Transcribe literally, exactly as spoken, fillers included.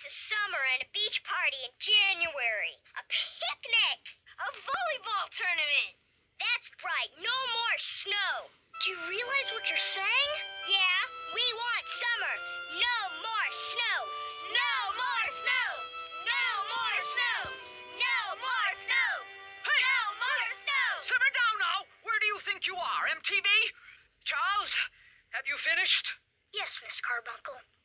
lots of summer and a beach party in January. A picnic! A volleyball tournament! That's right, no more snow. Do you realize what you're saying? Yeah, we want summer. No more snow. No more snow. No more snow. No more snow. Hey! No more snow. Simmer down now! Where do you think you are, M T V? Charles, have you finished? Yes, Miss Carbuncle.